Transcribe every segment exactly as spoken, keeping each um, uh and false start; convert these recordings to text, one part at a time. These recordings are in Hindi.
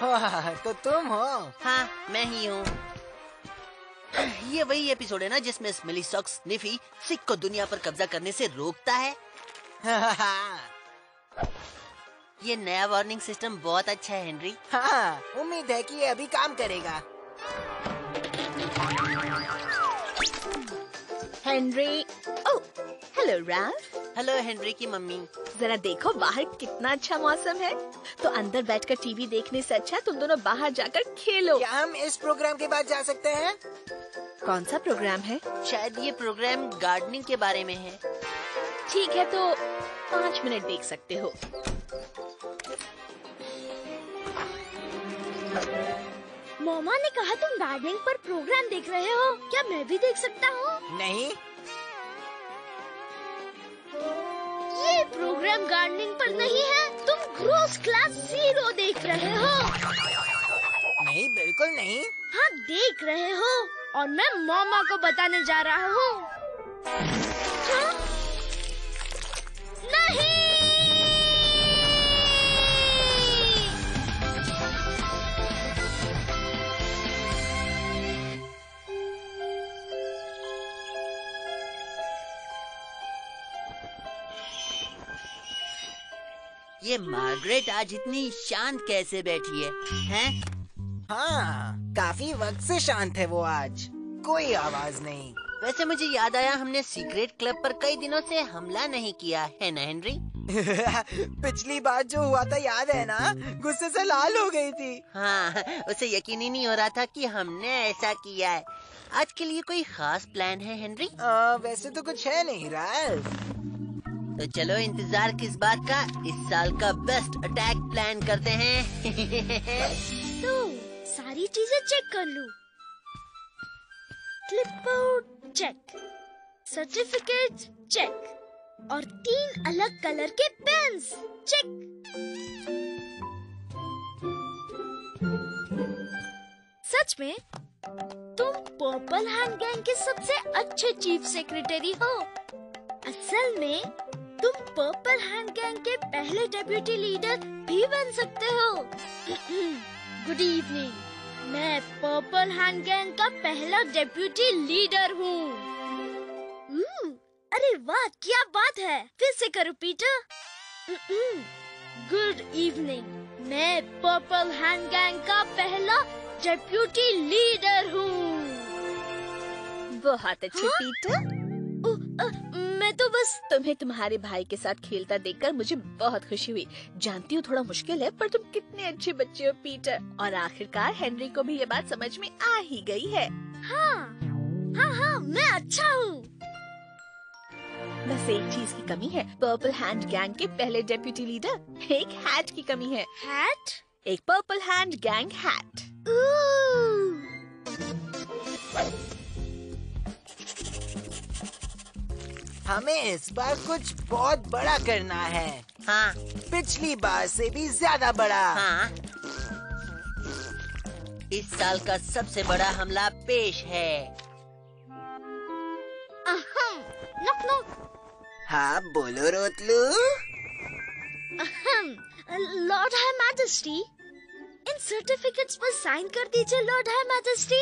वाह, तो तुम हो? हाँ, मैं ही हूँ। ये वही एपिसोड है ना जिसमें स्मेली सॉक्स निफी सिक को दुनिया पर कब्जा करने से रोकता है। ये नया वार्निंग सिस्टम बहुत अच्छा है हेनरी। हाँ, उम्मीद है कि ये अभी काम करेगा। Henry, oh, hello Ralph. Hello Henry की मम्मी। जरा देखो बाहर कितना अच्छा मौसम है। तो अंदर बैठकर टीवी देखने से अच्छा तुम दोनों बाहर जाकर खेलो। क्या हम इस प्रोग्राम के बाद जा सकते हैं? कौन सा प्रोग्राम है? शायद ये प्रोग्राम गार्डनिंग के बारे में है। ठीक है, तो पाँच मिनट देख सकते हो। मम्मा ने कहा तुम गार्डनिंग पर प्रोग्राम देख रहे हो, क्या मैं भी देख सकता हूँ? नहीं। ये प्रोग्राम गार्डनिंग पर नहीं है, तुम ग्रोस क्लास जीरो देख रहे हो। नहीं, बिल्कुल नहीं। हाँ, देख रहे हो और मैं मम्मा को बताने जा रहा हूँ। हाँ? नहीं! ये मार्गरेट आज इतनी शांत कैसे बैठी है, हैं? हाँ, काफी वक्त से शांत है वो आज, कोई आवाज नहीं। वैसे मुझे याद आया हमने सीक्रेट क्लब पर कई दिनों से हमला नहीं किया है ना हेनरी? पिछली बार जो हुआ था याद है ना? गुस्से से लाल हो गई थी। हाँ, उसे यकीन ही नहीं हो रहा था कि हमने ऐसा किया है। आज के लिए कोई खास प्लान है हेनरी? आ, वैसे तो कुछ है नहीं राल्फ। तो चलो इंतजार किस बात का, इस साल का बेस्ट अटैक प्लान करते हैं। तो सारी चीजें चेक कर लूं। क्लिपबोर्ड चेक, सर्टिफिकेट चेक और तीन अलग कलर के पेन्स चेक। सच में तुम पर्पल हैंड गैंग के सबसे अच्छे चीफ सेक्रेटरी हो। असल में तुम पर्पल हैंड गैंग के पहले डेप्यूटी लीडर भी बन सकते हो। गुड इवनिंग, मैं पर्पल हैंड गैंग का पहला डेप्यूटी लीडर हूँ। अरे वाह, क्या बात है, फिर से करो पीटर। गुड इवनिंग, मैं पर्पल हैंड गैंग का पहला डेप्यूटी लीडर हूँ। बहुत अच्छे हाँ? पीटर। ओ, अ, मैं तो बस तुम्हें तुम्हारे भाई के साथ खेलता देखकर मुझे बहुत खुशी हुई। जानती हूँ थोड़ा मुश्किल है, पर तुम कितने अच्छे बच्चे हो पीटर। और आखिरकार हेनरी को भी ये बात समझ में आ ही गई है। हाँ हाँ हाँ मैं अच्छा हूँ। बस एक चीज की कमी है, पर्पल हैंड गैंग के पहले डेप्यूटी लीडर। एक हैट की कमी है। हैट? एक पर्पल हैंड गैंग हैट। हमें इस बार कुछ बहुत बड़ा करना है। हाँ पिछली बार से भी ज्यादा बड़ा। हाँ, इस साल का सबसे बड़ा हमला पेश है। अहम, नॉक नॉक। हाँ बोलो रोतलू। अहम, लॉर्ड हाई मैजेस्टी, इन सर्टिफिकेट्स पर साइन कर दीजिए लॉर्ड हाई मैजेस्टी।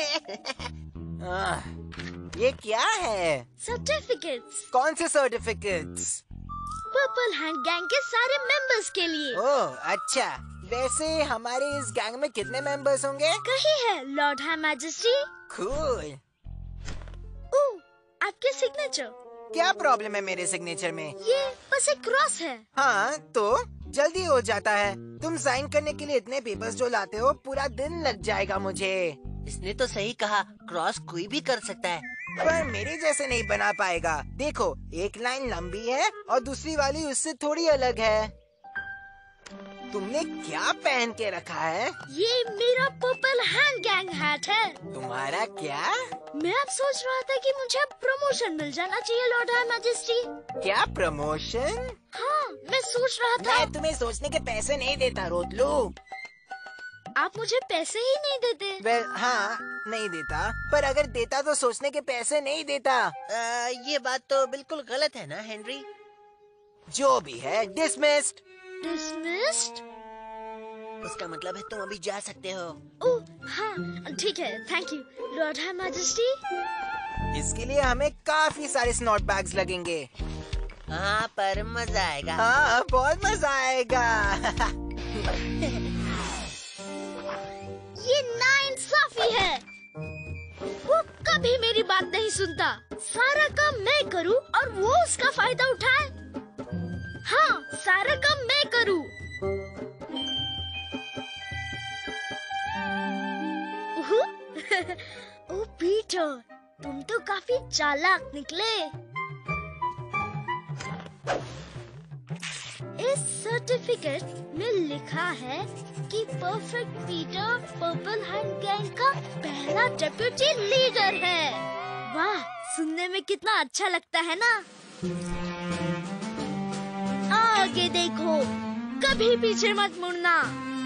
आह, ये क्या है? सर्टिफिकेट्स कौन से सर्टिफिकेट्स? पर्पल हैंड गैंग के सारे मेंबर्स के लिए। ओह अच्छा, वैसे हमारे इस गैंग में कितने मेंबर्स होंगे? कही है lord high majesty. Cool. Oh, आपके सिग्नेचर। क्या प्रॉब्लम है मेरे सिग्नेचर में? ये बस एक क्रॉस है। हाँ तो जल्दी हो जाता है। तुम साइन करने के लिए इतने पेपर्स जो लाते हो, पूरा दिन लग जाएगा मुझे। इसने तो सही कहा, क्रॉस कोई भी कर सकता है। पर मेरे जैसे नहीं बना पाएगा। देखो, एक लाइन लंबी है और दूसरी वाली उससे थोड़ी अलग है। तुमने क्या पहन के रखा है? ये मेरा पर्पल हैंड गैंग हैट है। तुम्हारा क्या? मैं अब सोच रहा था कि मुझे अब प्रमोशन मिल जाना चाहिए लॉर्ड हाई मैजेस्टी। क्या प्रमोशन? हाँ, मैं सोच रहा था। मैं तुम्हें सोचने के पैसे नहीं देता रोतलू। आप मुझे पैसे ही नहीं देते। वेल हाँ, नहीं देता, पर अगर देता तो सोचने के पैसे नहीं देता। आ, ये बात तो बिल्कुल गलत है ना हेनरी? जो भी है, डिसमिस्ड। डिसमिस्ड? उसका मतलब है तुम अभी जा सकते हो। ओह हाँ ठीक है, thank you lord high majesty. इसके लिए हमें काफी सारे स्नॉट बैग्स लगेंगे। हाँ पर मजा आएगा। हाँ बहुत मजा आएगा। ये नाइंसाफी है, वो कभी मेरी बात नहीं सुनता। सारा काम मैं करूं और वो उसका फायदा उठाए। हाँ सारा काम मैं करूं। ओह पीटर, तुम तो काफी चालाक निकले। इस सर्टिफिकेट में लिखा है कि perfect Peter purple hand gang का पहला डेप्यूटी लीडर है। वाह, सुनने में कितना अच्छा लगता है ना। आगे देखो, कभी पीछे मत मुड़ना।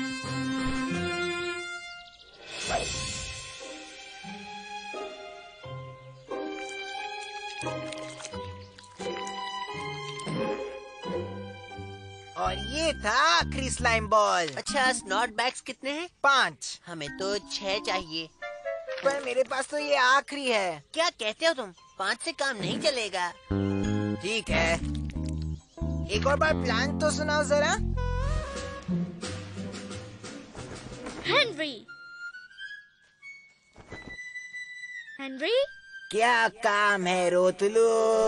और ये था आखिरी स्लाइम बॉल। अच्छा स्नॉट बैग्स कितने हैं? पाँच। हमें तो छह चाहिए। पर मेरे पास तो ये आखिरी है। क्या कहते हो तुम? पाँच से काम नहीं चलेगा। ठीक है, एक और बार प्लान तो सुनाओ जरा। हेनरी, हेनरी, क्या काम है रोतलू?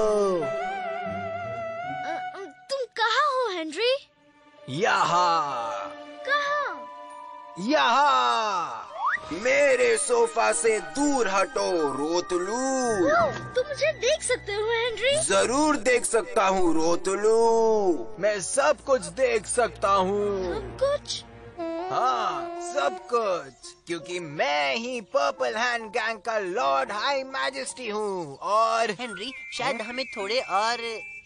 अ, तुम कहाँ हो हेनरी? यहाँ। कहाँ? यहाँ। मेरे सोफा से दूर हटो रोतलू। ओह, तुम मुझे देख सकते हो हेनरी? जरूर देख सकता हूँ रोतलू, मैं सब कुछ देख सकता हूँ। सब कुछ? हाँ सब कुछ, क्योंकि मैं ही पर्पल हैंड गैंग का लॉर्ड हाई मैजेस्टी हूँ। और हेनरी शायद हमें थोड़े और।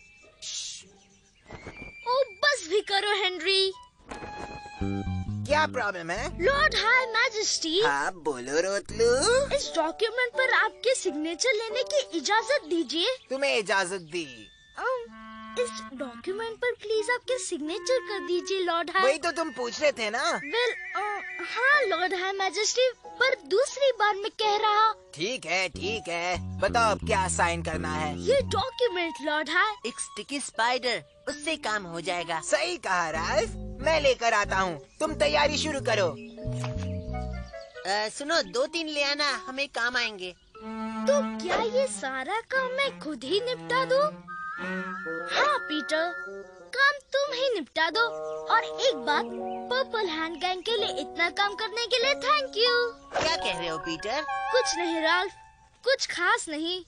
ओ बस भी करो हेनरी। क्या प्रॉब्लम है? लॉर्ड हाई मैजेस्टी, हाँ बोलो रोतलू। इस डॉक्यूमेंट पर आपके सिग्नेचर लेने की इजाजत दीजिए। तुम्हें इजाजत दी? अम, इस डॉक्यूमेंट पर प्लीज आपके सिग्नेचर कर दीजिए लॉर्ड हाई। वही तो तुम पूछ रहे थे ना। वेल हाँ लॉर्ड हाई मैजेस्टी, पर दूसरी बार मैं कह रहा। ठीक है ठीक है, बताओ अब क्या साइन करना है? ये डॉक्यूमेंट लॉर्ड हाई। एक स्टिकी स्पाइडर, उससे काम हो जाएगा। सही कहा राल्फ, मैं लेकर आता हूँ, तुम तैयारी शुरू करो। आ, सुनो दो तीन ले आना, हमें काम आएंगे। तो क्या ये सारा काम मैं खुद ही निपटा दूं? हाँ पीटर, काम तुम ही निपटा दो। और एक बात, पर्पल हैंड गैंग के लिए इतना काम करने के लिए थैंक यू। क्या कह रहे हो पीटर? कुछ नहीं राल्फ, कुछ खास नहीं।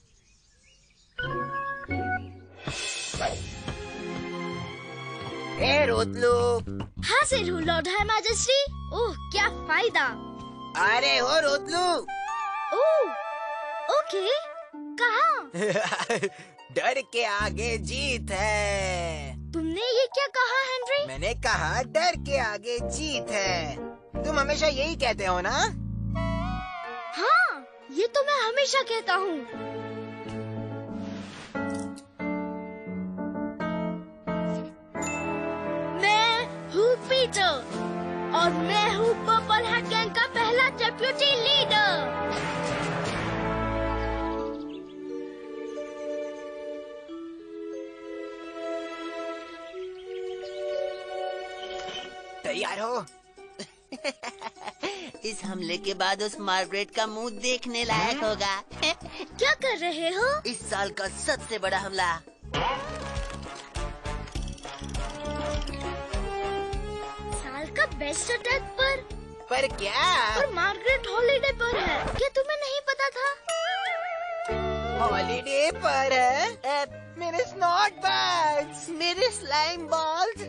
ए रोतलू। हाजिर हूँ लॉर्ड हाई मैजेस्टी। ओह क्या फायदा। अरे हो रोतलू। ओह ओके, कहाँ? डर के आगे जीत है। तुमने ये क्या कहा हेनरी? मैंने कहा डर के आगे जीत है। तुम हमेशा यही कहते हो ना? हाँ, ये तो मैं हमेशा कहता हूँ। मैं हूँ पीटर और मैं हूँ पर्पल हैंड गैंग का पहला डेप्यूटी लीडर। तैयार हो? इस हमले के बाद उस मार्गरेट का मुंह देखने लायक होगा। क्या कर रहे हो? इस साल का सबसे बड़ा हमला। साल का बेस्ट अटैक पर? पर क्या? और मार्गरेट हॉलिडे पर है, क्या तुम्हें नहीं पता था? हॉलिडे पर है? ए, मेरे स्नॉट बैग्स, मेरे स्लाइम बॉल्स।